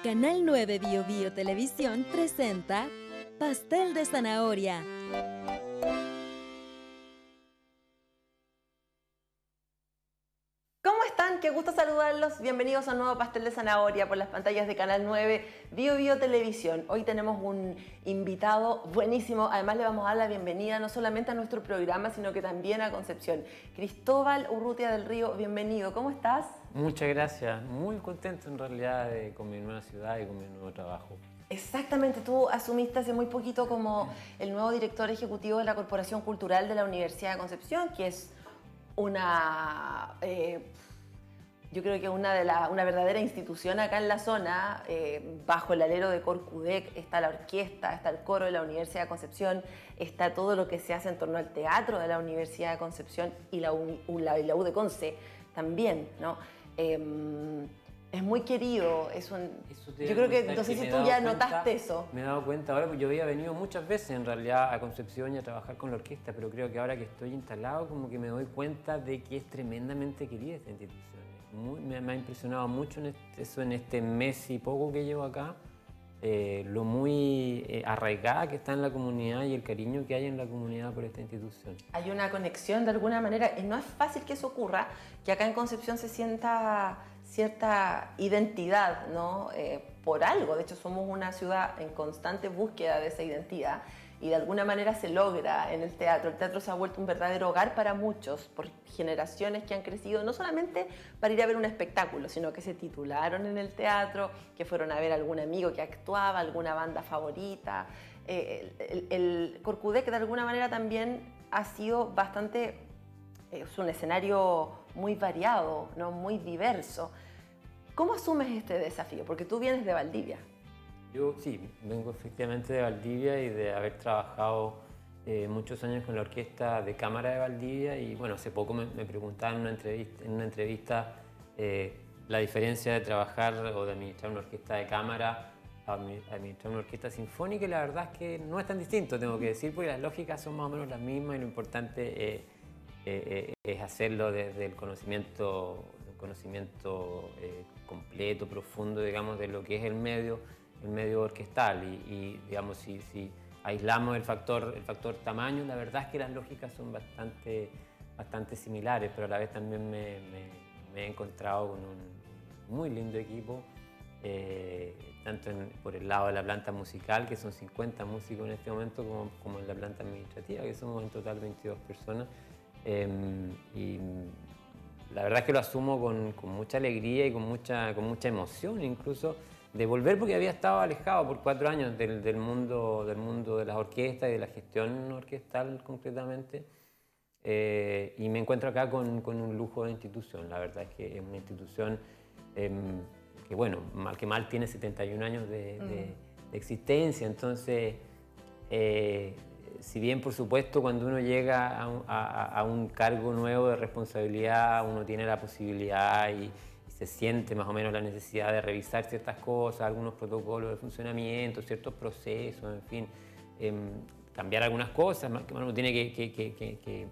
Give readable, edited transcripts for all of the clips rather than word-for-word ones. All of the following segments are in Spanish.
Canal 9 Bio Bio Televisión presenta Pastel de Zanahoria. ¿Cómo están? Qué gusto saludarlos. Bienvenidos a un nuevo Pastel de Zanahoria por las pantallas de Canal 9 Bio Bio Televisión. Hoy tenemos un invitado buenísimo. Además le vamos a dar la bienvenida no solamente a nuestro programa, sino que también a Concepción. Cristóbal Urrutia del Río, bienvenido. ¿Cómo estás? Muchas gracias. Muy contento en realidad con mi nueva ciudad y con mi nuevo trabajo. Exactamente, tú asumiste hace muy poquito como el nuevo director ejecutivo de la Corporación Cultural de la Universidad de Concepción, que es yo creo que una verdadera institución acá en la zona. Bajo el alero de Corcudec está la orquesta, está el coro de la Universidad de Concepción, está todo lo que se hace en torno al teatro de la Universidad de Concepción y la U de Conce también, ¿no? Es muy querido, yo creo que, no sé si tú ya notaste eso. Me he dado cuenta ahora, porque yo había venido muchas veces en realidad a Concepción y a trabajar con la orquesta, pero creo que ahora que estoy instalado como que me doy cuenta de que es tremendamente querida esta institución. Me ha impresionado mucho eso en este mes y poco que llevo acá, lo muy arraigada que está en la comunidad y el cariño que hay en la comunidad por esta institución. Hay una conexión de alguna manera, y no es fácil que eso ocurra, que acá en Concepción se sienta cierta identidad, ¿no? Por algo. De hecho, somos una ciudad en constante búsqueda de esa identidad y de alguna manera se logra en el teatro. El teatro se ha vuelto un verdadero hogar para muchos, por generaciones que han crecido, no solamente para ir a ver un espectáculo, sino que se titularon en el teatro, que fueron a ver a algún amigo que actuaba, alguna banda favorita. El Corcudec de alguna manera también ha sido bastante, es un escenario muy variado, ¿no? Muy diverso. ¿Cómo asumes este desafío? Porque tú vienes de Valdivia. Yo sí, vengo efectivamente de Valdivia y de haber trabajado muchos años con la Orquesta de Cámara de Valdivia y bueno, hace poco me preguntaban en una entrevista la diferencia de trabajar o de administrar una orquesta de cámara a administrar una orquesta sinfónica y la verdad es que no es tan distinto, tengo que decir, porque las lógicas son más o menos las mismas y lo importante es hacerlo desde el conocimiento completo, profundo, digamos, de lo que es el medio orquestal y digamos, si aislamos el factor tamaño, la verdad es que las lógicas son bastante similares, pero a la vez también me he encontrado con un muy lindo equipo, tanto por el lado de la planta musical, que son 50 músicos en este momento, como en la planta administrativa, que somos en total 22 personas. Y la verdad es que lo asumo con mucha alegría y con mucha emoción incluso de volver, porque había estado alejado por 4 años del mundo de las orquestas y de la gestión orquestal concretamente, y me encuentro acá con un lujo de institución. La verdad es que es una institución que, bueno, mal que mal tiene 71 años de existencia, entonces si bien, por supuesto, cuando uno llega a un cargo nuevo de responsabilidad, uno tiene la posibilidad y se siente más o menos la necesidad de revisar ciertas cosas, algunos protocolos de funcionamiento, ciertos procesos, en fin, cambiar algunas cosas, que uno tiene que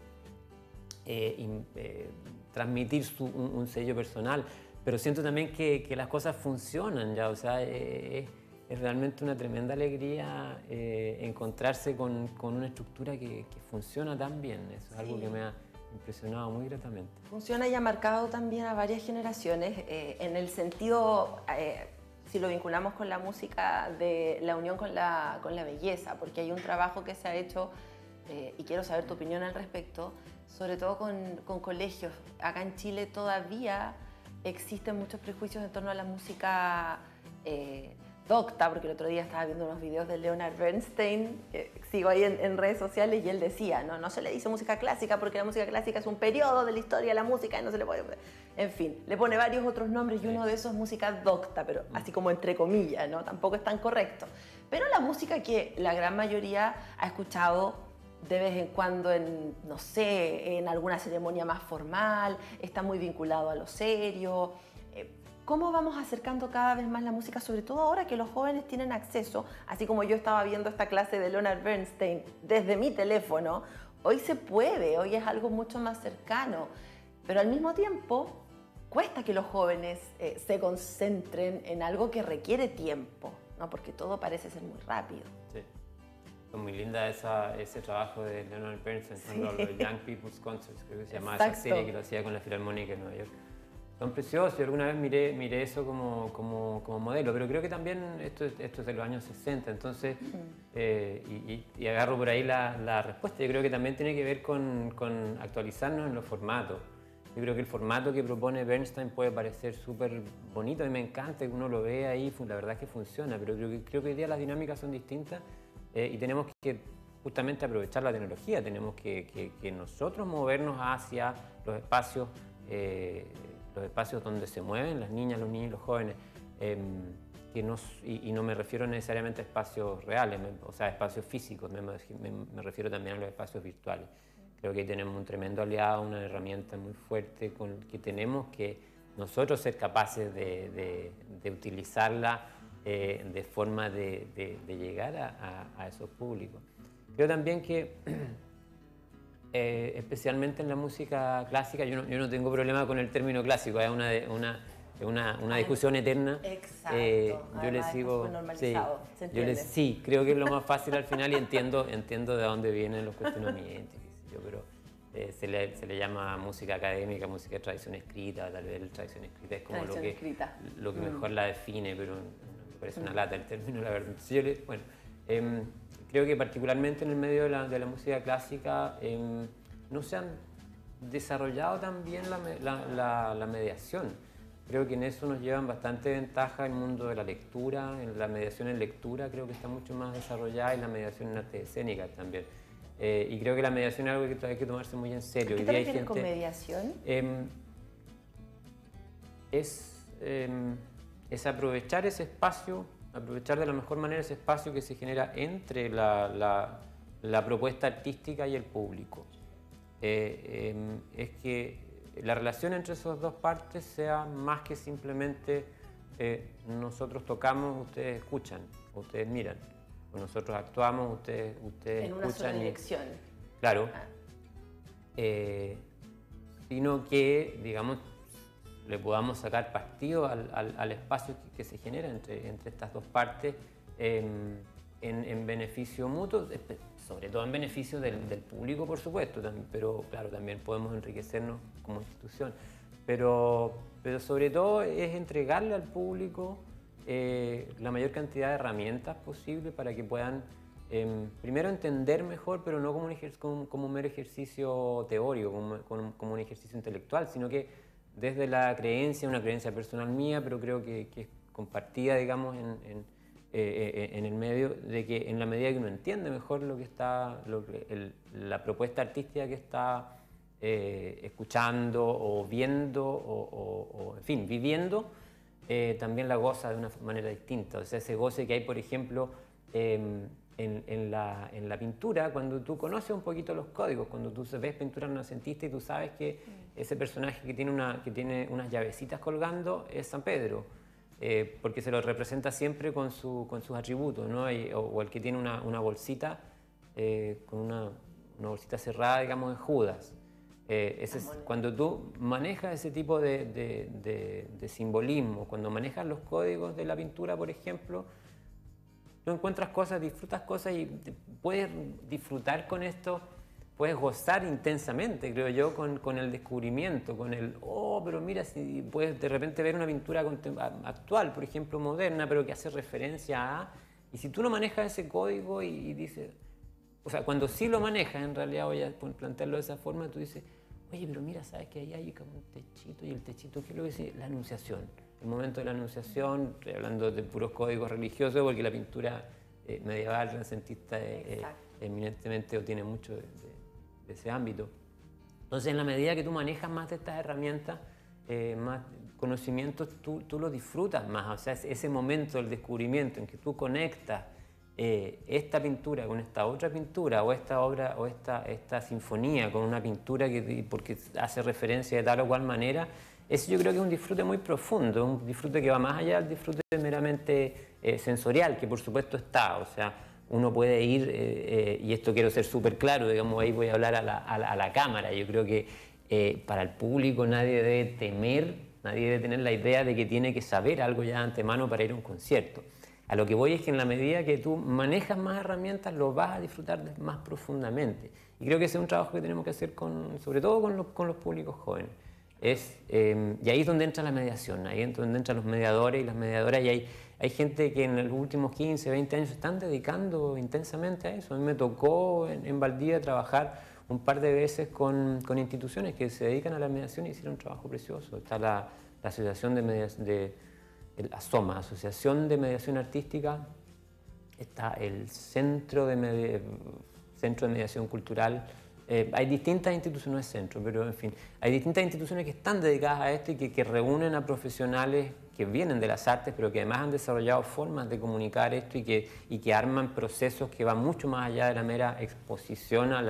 transmitir un sello personal, pero siento también que las cosas funcionan ya, o sea, es realmente una tremenda alegría encontrarse con una estructura que funciona tan bien. Eso es algo que me ha impresionado muy gratamente. Funciona y ha marcado también a varias generaciones en el sentido, si lo vinculamos con la música, de la unión con la belleza, porque hay un trabajo que se ha hecho, y quiero saber tu opinión al respecto, sobre todo con colegios. Acá en Chile todavía existen muchos prejuicios en torno a la música docta, porque el otro día estaba viendo unos videos de Leonard Bernstein, que sigo ahí en redes sociales, y él decía, no se le dice música clásica porque la música clásica es un periodo de la historia de la música y no se le puede... En fin, le pone varios otros nombres y uno de esos es música docta, pero así como entre comillas, ¿no? Tampoco es tan correcto. Pero la música que la gran mayoría ha escuchado de vez en cuando no sé, en alguna ceremonia más formal, está muy vinculado a lo serio. ¿Cómo vamos acercando cada vez más la música, sobre todo ahora que los jóvenes tienen acceso, así como yo estaba viendo esta clase de Leonard Bernstein desde mi teléfono? Hoy se puede, hoy es algo mucho más cercano, pero al mismo tiempo cuesta que los jóvenes se concentren en algo que requiere tiempo, ¿no? Porque todo parece ser muy rápido. Sí. Fue muy linda ese trabajo de Leonard Bernstein, los Young People's Concerts, creo que se llamaba esa serie, que lo hacía con la Filarmónica de Nueva York. Son preciosos, yo alguna vez miré eso como modelo, pero creo que también esto es de los años 60, entonces, y agarro por ahí la respuesta. Yo creo que también tiene que ver con actualizarnos en los formatos. Yo creo que el formato que propone Bernstein puede parecer súper bonito y me encanta que uno lo ve ahí, la verdad es que funciona, pero creo que hoy día las dinámicas son distintas y tenemos que justamente aprovechar la tecnología, tenemos que nosotros movernos hacia los espacios donde se mueven las niñas, los niños y los jóvenes, y no me refiero necesariamente a espacios reales, o sea, espacios físicos, me refiero también a los espacios virtuales. Creo que ahí tenemos un tremendo aliado, una herramienta muy fuerte con que tenemos que nosotros ser capaces de utilizarla de forma de llegar a esos públicos. Creo también que especialmente en la música clásica, yo no tengo problema con el término clásico, es una discusión eterna. Exacto. Yo le sigo, normalizado, ¿se entiende? sí, creo que es lo más fácil al final y entiendo de dónde vienen los cuestionamientos, pero se le llama música académica, música de tradición escrita, tal vez la tradición escrita es como lo que mejor la define, pero me parece una lata el término, la verdad. Creo que particularmente en el medio de la música clásica no se han desarrollado tan bien la mediación. Creo que en eso nos llevan bastante ventaja el mundo de la lectura, en la mediación en lectura creo que está mucho más desarrollada y la mediación en artes escénicas también. Y creo que la mediación es algo que hay que tomarse muy en serio. ¿Qué te refieres con mediación? Es aprovechar ese espacio, aprovechar de la mejor manera ese espacio que se genera entre la propuesta artística y el público. Es que la relación entre esas dos partes sea más que simplemente nosotros tocamos, ustedes escuchan, ustedes miran. Nosotros actuamos, ustedes en una escuchan. Sola dirección. Claro. Sino que, digamos, le podamos sacar partido al espacio que se genera entre estas dos partes en beneficio mutuo, sobre todo en beneficio del público, por supuesto, pero claro, también podemos enriquecernos como institución. Pero sobre todo es entregarle al público la mayor cantidad de herramientas posible para que puedan primero entender mejor, pero no como un mero ejercicio teórico, como un ejercicio intelectual, sino que desde la creencia, una creencia personal mía, pero creo que es compartida, digamos, en el medio, de que en la medida que uno entiende mejor la propuesta artística que está escuchando o viendo o en fin, viviendo, también la goza de una manera distinta. O sea, ese goce que hay, por ejemplo, en la pintura, cuando tú conoces un poquito los códigos, cuando tú ves pintura renacentista y tú sabes que ese personaje que tiene unas llavecitas colgando es San Pedro, porque se lo representa siempre con sus atributos, ¿no? O el que tiene una bolsita, con una bolsita cerrada, digamos, de Judas. Cuando tú manejas ese tipo de simbolismo, cuando manejas los códigos de la pintura, por ejemplo, tú encuentras cosas, disfrutas cosas y puedes disfrutar con esto, puedes gozar intensamente, creo yo, con el descubrimiento, pero mira, si puedes de repente ver una pintura actual, por ejemplo, moderna, pero que hace referencia a... Y si tú no manejas ese código y dices... O sea, cuando sí lo manejas, en realidad, voy a plantearlo de esa forma, tú dices, oye, pero mira, ¿sabes que ahí hay como un techito? Y el techito, ¿qué es lo que dice? La anunciación. El momento de la anunciación, estoy hablando de puros códigos religiosos, porque la pintura medieval, renacentista, eminentemente o tiene mucho de ese ámbito. Entonces, en la medida que tú manejas más de estas herramientas, más conocimientos, tú lo disfrutas más. O sea, ese momento del descubrimiento en que tú conectas esta pintura con esta otra pintura, o esta obra, o esta sinfonía con una pintura porque hace referencia de tal o cual manera, eso yo creo que es un disfrute muy profundo, un disfrute que va más allá del disfrute meramente sensorial, que por supuesto está. O sea, uno puede ir, y esto quiero ser súper claro, digamos, ahí voy a hablar a la cámara. Yo creo que para el público nadie debe temer nadie debe tener la idea de que tiene que saber algo ya de antemano para ir a un concierto. A lo que voy es que en la medida que tú manejas más herramientas, lo vas a disfrutar más profundamente. Y creo que ese es un trabajo que tenemos que hacer sobre todo con los públicos jóvenes. Y ahí es donde entra la mediación, ahí es donde entran los mediadores y las mediadoras, y hay gente que en los últimos 15, 20 años se están dedicando intensamente a eso. A mí me tocó en Valdivia trabajar un par de veces con instituciones que se dedican a la mediación y hicieron un trabajo precioso. Está la Asociación de ASOMA, Asociación de Mediación Artística, está el Centro de Mediación Cultural. Hay distintas instituciones, no es centro, pero en fin, hay distintas instituciones que están dedicadas a esto y que reúnen a profesionales que vienen de las artes, pero que además han desarrollado formas de comunicar esto y que arman procesos que van mucho más allá de la mera exposición a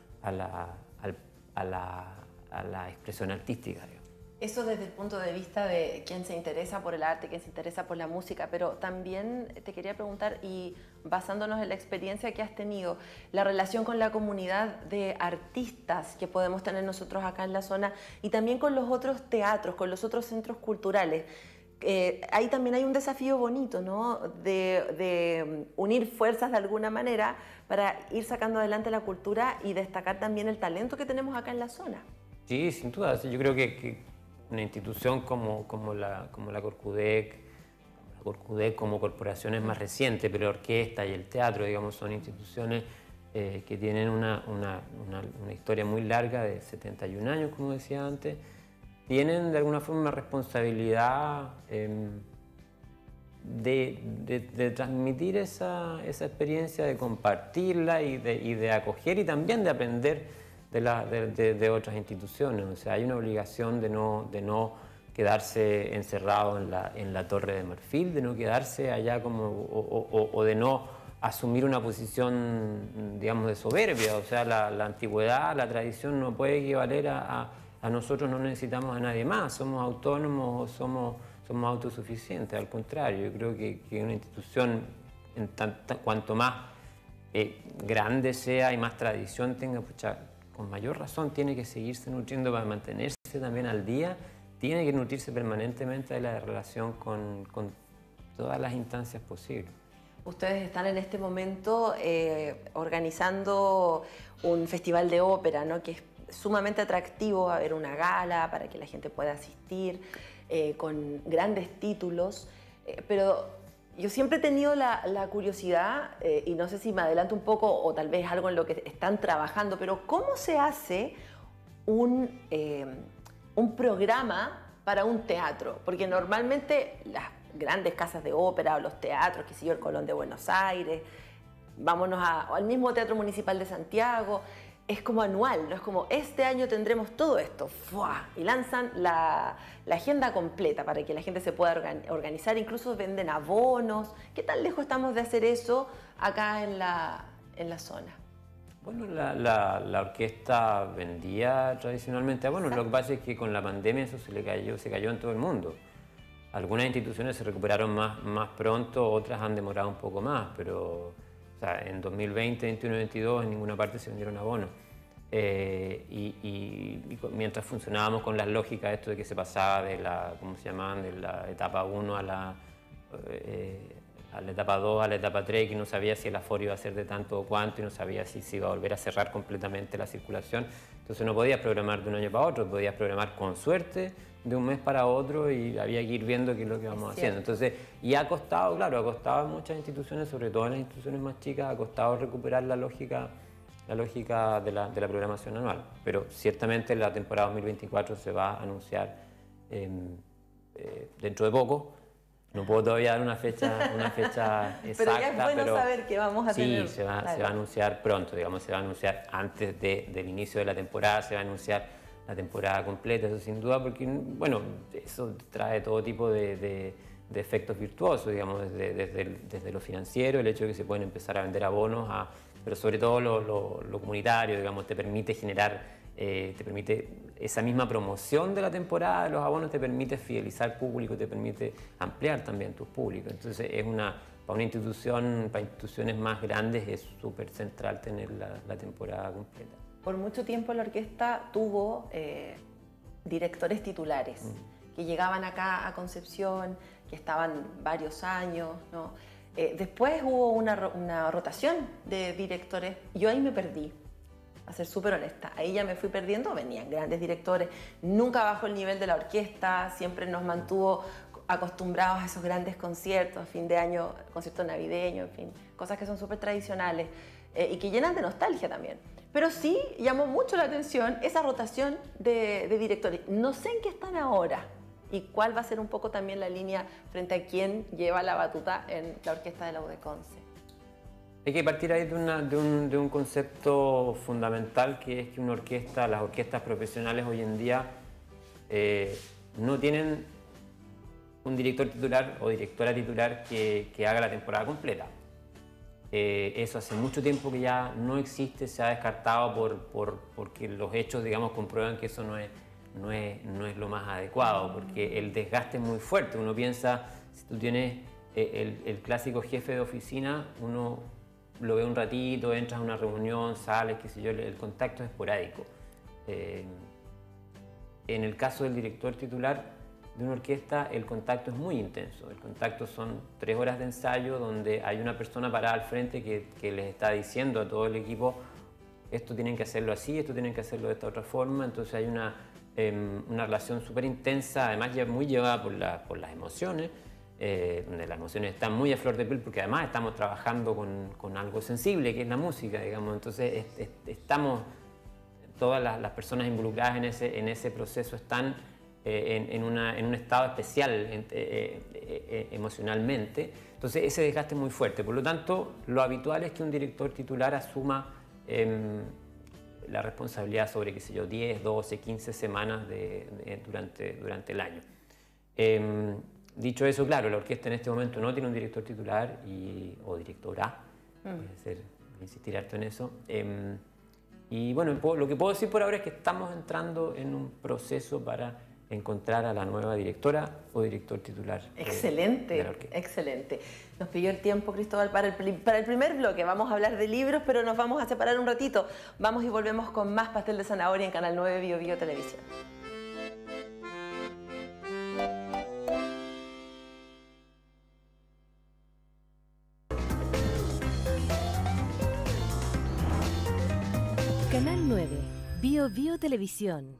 la expresión artística, digamos. Eso desde el punto de vista de quien se interesa por el arte, quien se interesa por la música, pero también te quería preguntar, y basándonos en la experiencia que has tenido, la relación con la comunidad de artistas que podemos tener nosotros acá en la zona y también con los otros teatros, con los otros centros culturales. Ahí también hay un desafío bonito, ¿no? De unir fuerzas de alguna manera para ir sacando adelante la cultura y destacar también el talento que tenemos acá en la zona. Sí, sin duda. Yo creo que una institución como la Corcudec como corporación es más reciente, pero la orquesta y el teatro, digamos, son instituciones que tienen una historia muy larga de 71 años, como decía antes. Tienen de alguna forma una responsabilidad de transmitir esa experiencia, de compartirla y de acoger y también de aprender de otras instituciones. O sea, hay una obligación de no quedarse encerrado en la Torre de Marfil, de no quedarse allá o de no asumir una posición, digamos, de soberbia. O sea, la antigüedad, la tradición no puede equivaler a nosotros no necesitamos a nadie más, somos autónomos, somos autosuficientes. Al contrario, yo creo que una institución, cuanto más grande sea y más tradición tenga, con mayor razón tiene que seguirse nutriendo para mantenerse también al día, tiene que nutrirse permanentemente de la relación con todas las instancias posibles. Ustedes están en este momento organizando un festival de ópera, ¿no? Que es sumamente atractivo, va a haber una gala para que la gente pueda asistir, con grandes títulos, pero yo siempre he tenido la curiosidad, y no sé si me adelanto un poco o tal vez algo en lo que están trabajando, pero ¿cómo se hace un programa para un teatro? Porque normalmente las grandes casas de ópera o los teatros, qué sé yo, el Colón de Buenos Aires, vámonos al mismo Teatro Municipal de Santiago, es como anual, no es como este año tendremos todo esto, ¡fua! Y lanzan la agenda completa para que la gente se pueda organizar, incluso venden abonos. ¿Qué tan lejos estamos de hacer eso acá en la zona? Bueno, la orquesta vendía tradicionalmente. Bueno, lo que pasa es que con la pandemia eso se cayó en todo el mundo. Algunas instituciones se recuperaron más pronto, otras han demorado un poco más, pero o sea, en 2020, 2021 y 2022 en ninguna parte se vendieron abonos. Mientras funcionábamos con las lógicas, esto de que se pasaba de ¿cómo se llamaban? De la etapa 1 a la etapa 2, a la etapa 3, que no sabía si el aforo iba a ser de tanto o cuánto y no sabía si se iba a volver a cerrar completamente la circulación. Entonces no podías programar de un año para otro, podías programar con suerte de un mes para otro y había que ir viendo qué es lo que vamos haciendo. Entonces, y ha costado, claro, ha costado en muchas instituciones, sobre todo en las instituciones más chicas, ha costado recuperar la lógica de la programación anual. Pero ciertamente la temporada 2024 se va a anunciar dentro de poco. No puedo todavía dar una fecha exacta, pero ya es bueno saber que vamos a tener. Sí, se va a anunciar pronto, digamos, se va a anunciar antes del inicio de la temporada, se va a anunciar la temporada completa, eso sin duda, porque, bueno, eso trae todo tipo de efectos virtuosos, digamos, desde lo financiero, el hecho de que se pueden empezar a vender abonos, pero sobre todo lo comunitario, digamos, te permite generar, te permite esa misma promoción de la temporada de los abonos, te permite fidelizar público, te permite ampliar también tus públicos. Entonces para una institución, para instituciones más grandes es súper central tener la temporada completa. Por mucho tiempo la orquesta tuvo directores titulares, que llegaban acá a Concepción, que estaban varios años, ¿no? Después hubo una rotación de directores. Yo ahí me perdí, a ser súper honesta. Ahí ya me fui perdiendo, venían grandes directores, nunca bajó el nivel de la orquesta, siempre nos mantuvo acostumbrados a esos grandes conciertos, fin de año, conciertos navideños, en fin, cosas que son súper tradicionales y que llenan de nostalgia también. Pero sí llamó mucho la atención esa rotación de directores. No sé en qué están ahora y cuál va a ser un poco también la línea frente a quién lleva la batuta en la orquesta de la UDEConce. Hay que partir ahí de un concepto fundamental, que es que una orquesta, las orquestas profesionales hoy en día no tienen un director titular o directora titular que haga la temporada completa. Eso hace mucho tiempo que ya no existe, se ha descartado porque los hechos, digamos, comprueban que eso no es lo más adecuado, porque el desgaste es muy fuerte. Uno piensa, si tú tienes el clásico jefe de oficina, uno lo ve un ratito, entras a una reunión, sales, qué sé yo, el contacto es esporádico. En el caso del director titular de una orquesta, el contacto es muy intenso. El contacto son 3 horas de ensayo donde hay una persona parada al frente que les está diciendo a todo el equipo: esto tienen que hacerlo así, esto tienen que hacerlo de esta otra forma. Entonces hay una relación súper intensa, además ya muy llevada por las emociones, donde las emociones están muy a flor de piel, porque además estamos trabajando con algo sensible, que es la música, digamos. Entonces estamos, todas las personas involucradas en ese proceso están en un estado especial emocionalmente. Entonces ese desgaste es muy fuerte. Por lo tanto, lo habitual es que un director titular asuma la responsabilidad sobre, qué sé yo, 10, 12, 15 semanas durante el año. Dicho eso, claro, la orquesta en este momento no tiene un director titular o directora, insistir harto en eso. Y bueno, lo que puedo decir por ahora es que estamos entrando en un proceso para encontrar a la nueva directora o director titular. Excelente, de la orquesta. Excelente. Nos pidió el tiempo, Cristóbal, para el primer bloque. Vamos a hablar de libros, pero nos vamos a separar un ratito. Vamos y volvemos con más Pastel de Zanahoria en Canal 9 Bio Bio Televisión. Canal 9 Bio Bio Televisión.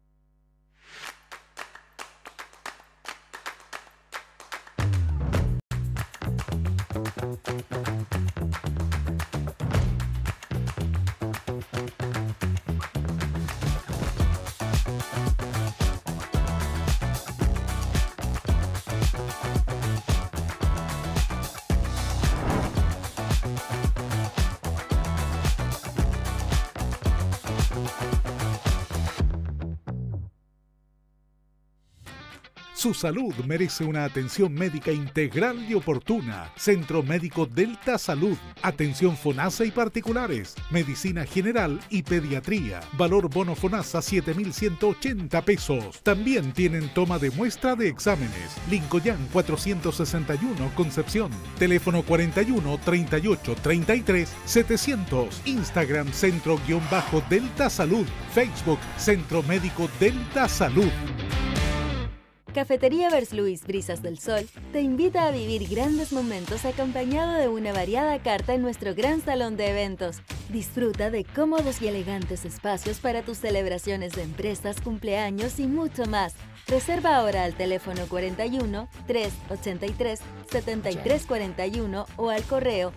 Su salud merece una atención médica integral y oportuna. Centro Médico Delta Salud. Atención FONASA y particulares. Medicina general y pediatría. Valor bono FONASA 7.180 pesos. También tienen toma de muestra de exámenes. Lincoln 461 Concepción. Teléfono 41 38 33 700. Instagram Centro-Delta Salud. Facebook Centro Médico Delta Salud. Cafetería Versluis Brisas del Sol te invita a vivir grandes momentos acompañado de una variada carta en nuestro gran salón de eventos. Disfruta de cómodos y elegantes espacios para tus celebraciones de empresas, cumpleaños y mucho más. Reserva ahora al teléfono 41 383 7341 o al correo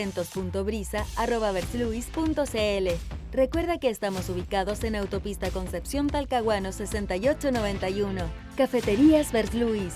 eventos.brisa@versluis.cl. Recuerda que estamos ubicados en Autopista Concepción Talcahuano 6891. Cafeterías Versluis.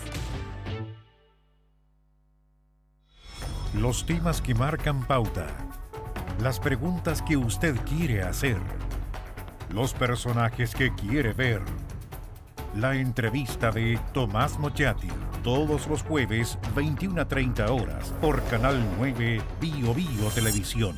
Los temas que marcan pauta. Las preguntas que usted quiere hacer. Los personajes que quiere ver. La entrevista de Tomás Mochati. Todos los jueves, 21:30 horas, por Canal 9 Bio Bio Televisión.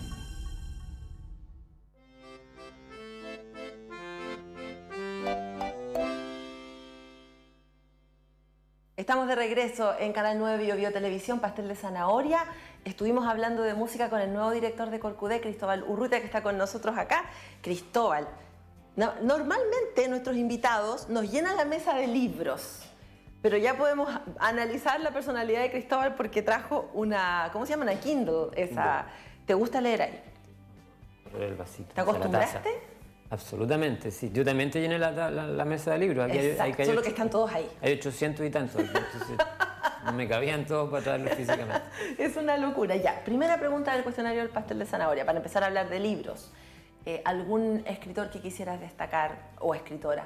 Estamos de regreso en Canal 9 Bio Bio Televisión, Pastel de Zanahoria. Estuvimos hablando de música con el nuevo director de Corcudé, Cristóbal Urrutia, que está con nosotros acá. Cristóbal, normalmente nuestros invitados nos llenan la mesa de libros, Pero ya podemos analizar la personalidad de Cristóbal porque trajo una, ¿cómo se llama? Una Kindle. Esa. ¿Te gusta leer ahí? El vasito, ¿Te acostumbraste? Absolutamente, sí. Yo también te llené la mesa de libros. Aquí Exacto, solo que están todos ahí. Hay 800 y tantos, entonces no me cabían todos para traerlos físicamente. Es una locura. Ya, primera pregunta del cuestionario del pastel de zanahoria, para empezar a hablar de libros. ¿Algún escritor que quisieras destacar o escritora?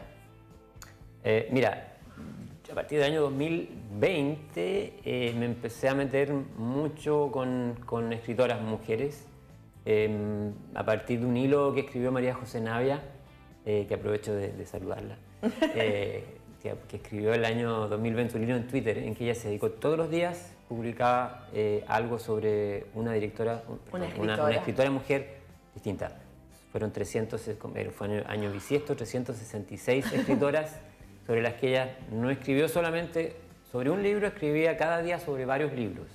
Mira, a partir del año 2020 me empecé a meter mucho con escritoras mujeres. A partir de un hilo que escribió María José Navia, que aprovecho de saludarla, que escribió el año 2020 un hilo en Twitter en que ella se dedicó todos los días, publicaba algo sobre una escritora mujer distinta. Fueron 300, fue año bisiesto, 366 escritoras sobre las que ella no escribió solamente sobre un libro, escribía cada día sobre varios libros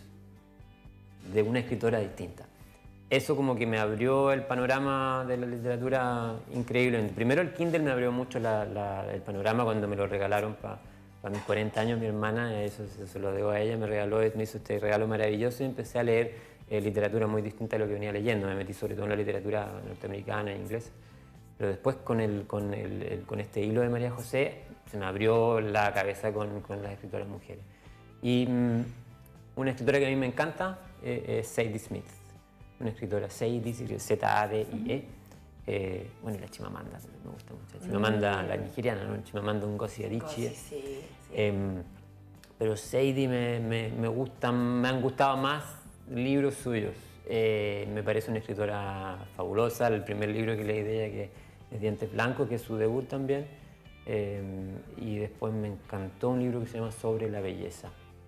de una escritora distinta. Eso como que me abrió el panorama de la literatura increíble. Primero el Kindle me abrió mucho el panorama cuando me lo regalaron para mis 40 años mi hermana, eso se lo debo a ella, me hizo este regalo maravilloso y empecé a leer literatura muy distinta a lo que venía leyendo. Me metí sobre todo en la literatura norteamericana e inglesa. Pero después con este hilo de María José se me abrió la cabeza con las escritoras mujeres. Y una escritora que a mí me encanta es Zadie Smith. Una escritora, Zadie, Z-A-D-I-E. Bueno, y la Chimamanda, me gusta mucho. La Chimamanda, la nigeriana, ¿no? Chimamanda Ngozi Adichie. Sí. Pero Zadie me han gustado más libros suyos. Me parece una escritora fabulosa. El primer libro que leí de ella que es Dientes Blancos, que es su debut también. Y después me encantó un libro que se llama Sobre la belleza.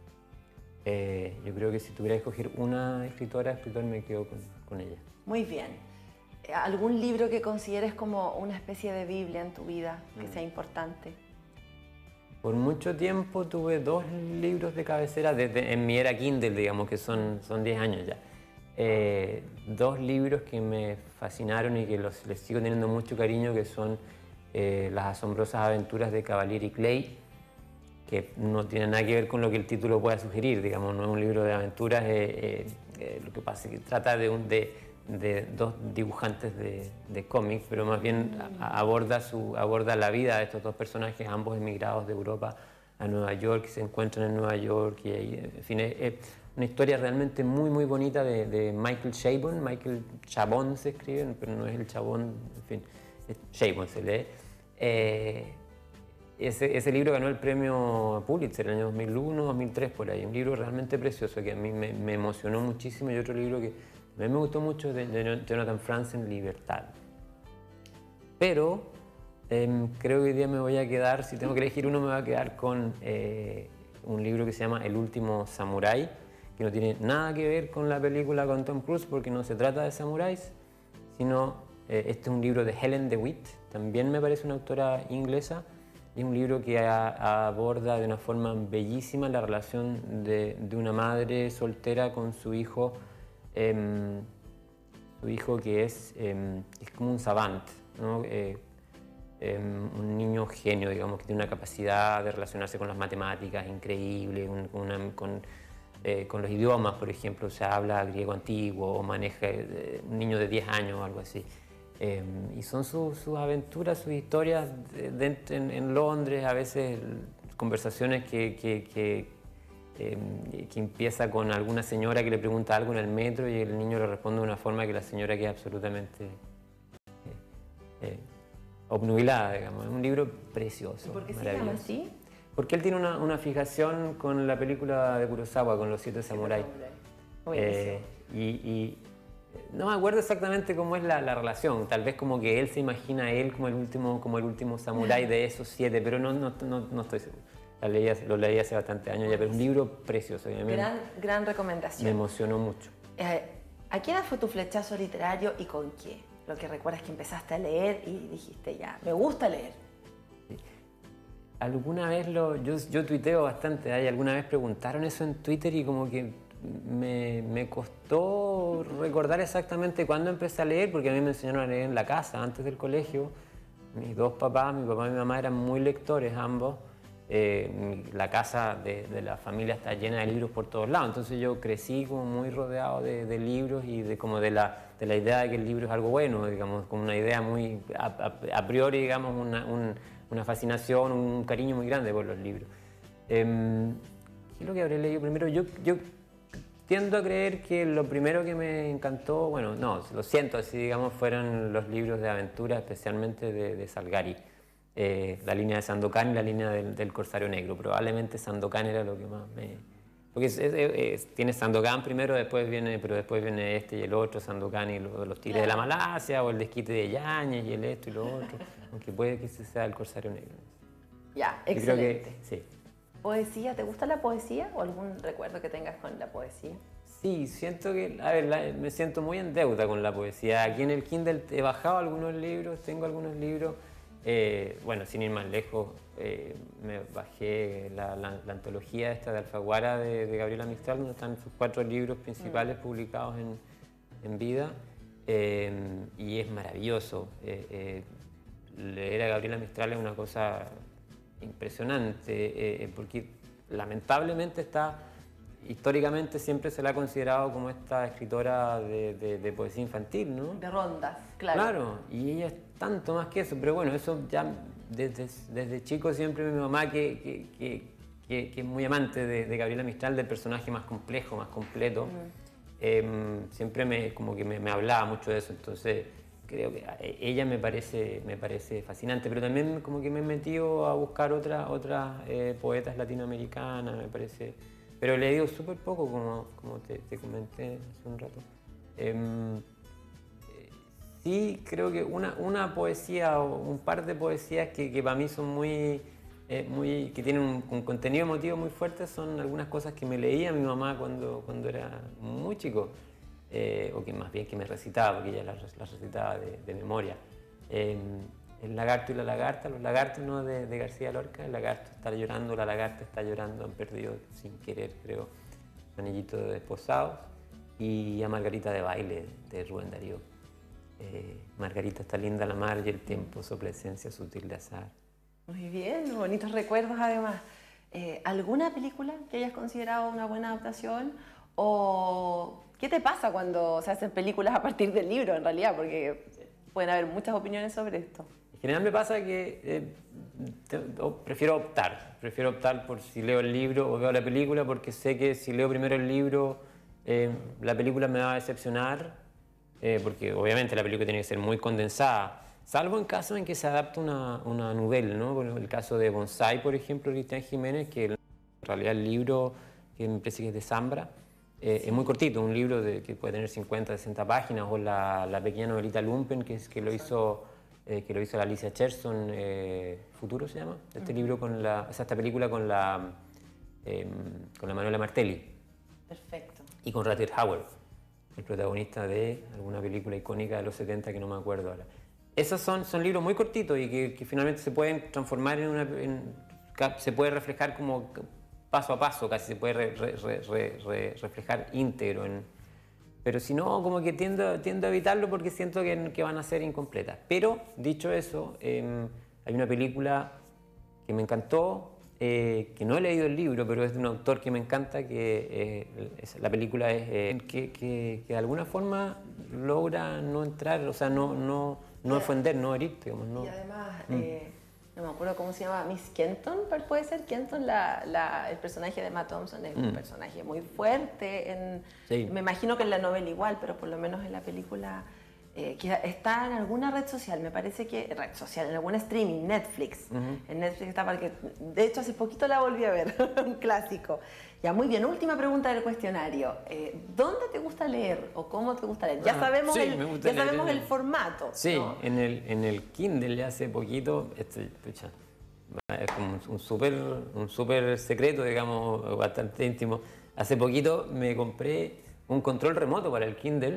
Yo creo que si tuviera que escoger una escritor me quedo con ella. Muy bien. ¿Algún libro que consideres como una especie de Biblia en tu vida, que sea importante? Por mucho tiempo tuve 2 libros de cabecera en mi era Kindle, digamos, que son 10 años ya. 2 libros que me fascinaron y que les sigo teniendo mucho cariño, que son Las asombrosas aventuras de Cavalieri Clay, que no tiene nada que ver con lo que el título pueda sugerir, digamos, no es un libro de aventuras, lo que pasa es que trata de 2 dibujantes de cómics, pero más bien aborda la vida de estos 2 personajes, ambos emigrados de Europa a Nueva York, que se encuentran en Nueva York, y en fin, es una historia realmente muy muy bonita de Michael Chabon. Michael Chabon se escribe, pero no es el Chabón, en fin, Chabon se lee. Ese libro ganó el premio Pulitzer en el año 2001, 2003, por ahí. Un libro realmente precioso que a mí me emocionó muchísimo. Y otro libro que a mí me gustó mucho de Jonathan Franzen, Libertad. Pero creo que hoy día me voy a quedar, si tengo que elegir uno, me voy a quedar con un libro que se llama El último samurái, que no tiene nada que ver con la película con Tom Cruise, porque no se trata de samuráis, sino este es un libro de Helen DeWitt, también me parece una autora inglesa. Y es un libro que aborda de una forma bellísima la relación de una madre soltera con su hijo que es como un savant, ¿no? Un niño genio, digamos, que tiene una capacidad de relacionarse con las matemáticas increíble, con los idiomas, por ejemplo, o sea, habla griego antiguo o maneja un niño de 10 años o algo así. Y son sus aventuras, sus historias en Londres, a veces conversaciones que empieza con alguna señora que le pregunta algo en el metro y el niño le responde de una forma que la señora queda absolutamente obnubilada, digamos. Es un libro precioso. ¿Y por qué se llama así? Porque él tiene una fijación con la película de Kurosawa, con los 7 samuráis. No me acuerdo exactamente cómo es la relación, tal vez como que él se imagina a él como el último samurái de esos 7, pero no estoy seguro. Lo leí hace bastante años ya, pero es un libro precioso. Gran recomendación. Me emocionó mucho. ¿A qué edad fue tu flechazo literario y con qué? Lo que recuerdas que empezaste a leer y dijiste ya, me gusta leer. Sí. Alguna vez yo tuiteo bastante, alguna vez preguntaron eso en Twitter y como que me costó recordar exactamente cuándo empecé a leer, porque a mí me enseñaron a leer en la casa, antes del colegio. Mis 2 papás, mi papá y mi mamá, eran muy lectores ambos. la casa de la familia está llena de libros por todos lados, entonces yo crecí como muy rodeado de libros y como de la idea de que el libro es algo bueno, digamos, con una idea muy a priori, digamos, una fascinación, un cariño muy grande por los libros. ¿Qué es lo que habré leído primero? Yo tiendo a creer que lo primero que me encantó, bueno, no, lo siento así, digamos, fueron los libros de aventura, especialmente de Salgari. La línea de Sandokan y la línea del Corsario Negro. Probablemente Sandokan era lo que más me... Porque tiene Sandokan primero, pero después viene este y el otro, Sandokan y los Tigres de la Malasia, o el Desquite de Yáñez y el esto y lo otro, aunque puede que ese sea el Corsario Negro. Ya, excelente. Creo que, sí. ¿Poesía? ¿Te gusta la poesía o algún recuerdo que tengas con la poesía? Sí, siento que, a ver, me siento muy en deuda con la poesía. Aquí en el Kindle he bajado algunos libros, tengo algunos libros. Bueno, sin ir más lejos, me bajé la antología esta de Alfaguara de Gabriela Mistral, donde están sus 4 libros principales publicados en vida, y es maravilloso. Leer a Gabriela Mistral es una cosa impresionante, porque lamentablemente históricamente siempre se la ha considerado como esta escritora de poesía infantil, ¿no? De rondas, claro. Claro, y ella es tanto más que eso, pero bueno, eso ya desde chico siempre mi mamá, que es muy amante de Gabriela Mistral, del personaje más complejo, más completo, siempre como que me hablaba mucho de eso, entonces creo que ella me parece fascinante, pero también como que me he metido a buscar otras poetas latinoamericanas, me parece... Pero he leído súper poco, como te comenté hace un rato. Sí, creo que una poesía o un par de poesías que para mí son que tienen un contenido emotivo muy fuerte, son algunas cosas que me leía mi mamá cuando era muy chico, o que más bien que me recitaba, porque ella las recitaba de memoria. El lagarto y la lagarta, los lagartos, ¿no? de García Lorca, el lagarto está llorando, la lagarta está llorando, han perdido sin querer, creo, su anillito de desposados, y a Margarita de baile, de Rubén Darío. Margarita está linda la mar y el tiempo sopla esencia sutil de azar. Muy bien, bonitos recuerdos además. ¿Alguna película que hayas considerado una buena adaptación? ¿O qué te pasa cuando se hacen películas a partir del libro, en realidad? Porque pueden haber muchas opiniones sobre esto. En general me pasa que prefiero optar por si leo el libro o veo la película, porque sé que si leo primero el libro, la película me va a decepcionar, porque obviamente la película tiene que ser muy condensada, salvo en caso en que se adapta una novela, ¿no? Por el caso de Bonsai, por ejemplo, Cristian Jiménez, que en realidad el libro, que me parece que es de Zambra, es muy cortito, un libro que puede tener 50, 60 páginas, o la pequeña novelita Lumpen, que lo hizo la Alicia Cherson, Futuro se llama, este libro esta película con la Manuela Martelli. Perfecto. Y con Rutger Hauer, el protagonista de alguna película icónica de los 70 que no me acuerdo ahora. Esos son libros muy cortitos y que finalmente se pueden transformar se puede reflejar como paso a paso, casi se puede reflejar íntegro. Pero si no, como que tiendo a evitarlo porque siento que van a ser incompletas. Pero, dicho eso, hay una película que me encantó, que no he leído el libro, pero es de un autor que me encanta, la película es que de alguna forma logra no entrar, o sea, no ofender, no herir, digamos. No. Y además, no me acuerdo cómo se llama, Miss Kenton, puede ser Kenton, el personaje de Emma Thompson es un personaje muy fuerte, sí. Me imagino que en la novela igual, pero por lo menos en la película, que está en alguna red social, me parece que, en algún streaming, Netflix. En Netflix está, porque de hecho hace poquito la volví a ver, un clásico. Ya, muy bien, última pregunta del cuestionario. ¿Dónde te gusta leer o cómo te gusta leer? Ya sabemos, el formato. Sí, ¿no? en el Kindle ya hace poquito, es como un súper secreto, digamos, bastante íntimo. Hace poquito me compré un control remoto para el Kindle.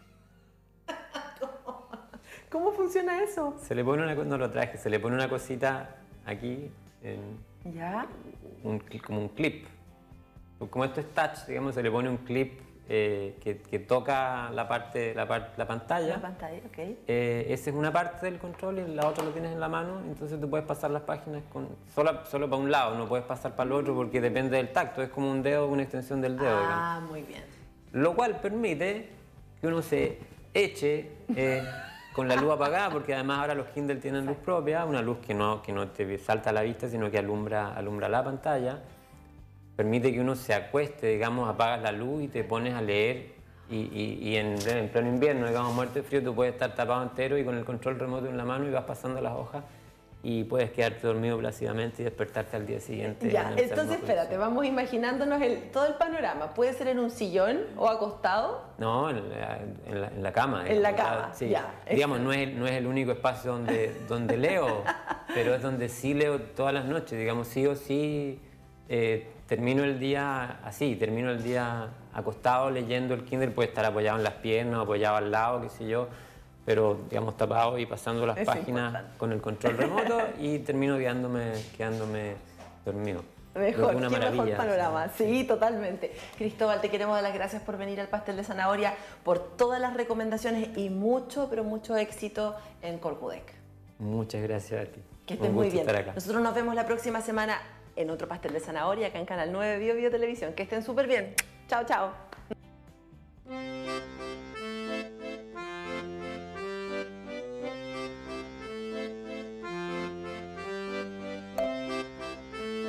¿Cómo funciona eso? Se le pone no lo traje, se le pone una cosita aquí, ¿Ya? como un clip. Como esto es touch, digamos, se le pone un clip que toca la pantalla. La pantalla, ok. Esa es una parte del control y la otra lo tienes en la mano, entonces tú puedes pasar las páginas solo para un lado, no puedes pasar para el otro porque depende del tacto, es como un dedo, una extensión del dedo. Digamos. Muy bien. Lo cual permite que uno se eche con la luz apagada, porque además ahora los Kindle tienen luz propia, una luz que no te salta a la vista, sino que alumbra la pantalla. Permite que uno se acueste, digamos, apagas la luz y te pones a leer y en pleno invierno, digamos, muerto de frío, tú puedes estar tapado entero y con el control remoto en la mano y vas pasando las hojas y puedes quedarte dormido plácidamente y despertarte al día siguiente. Ya, entonces espérate, vamos imaginándonos todo el panorama. ¿Puede ser en un sillón o acostado? No, en la cama. En la cama, sí. ya. Digamos, no es el único espacio donde leo, pero es donde sí leo todas las noches, digamos, sí o sí. Termino el día así, termino el día acostado leyendo el Kindle, puede estar apoyado en las piernas, apoyado al lado, qué sé yo, pero digamos tapado y pasando las páginas con el control remoto y termino quedándome dormido. Mejor, una qué maravilla, mejor panorama. sí. Sí, totalmente. Cristóbal, te queremos dar las gracias por venir al Pastel de Zanahoria, por todas las recomendaciones y mucho, pero mucho éxito en Corcudec. Muchas gracias a ti. Que estés muy bien. Nosotros nos vemos la próxima semana en otro Pastel de Zanahoria, acá en Canal 9 Bio Televisión. Que estén súper bien. Chao, chao.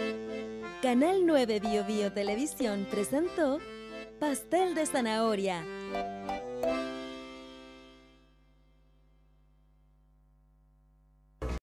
Canal 9 Bio Televisión presentó Pastel de Zanahoria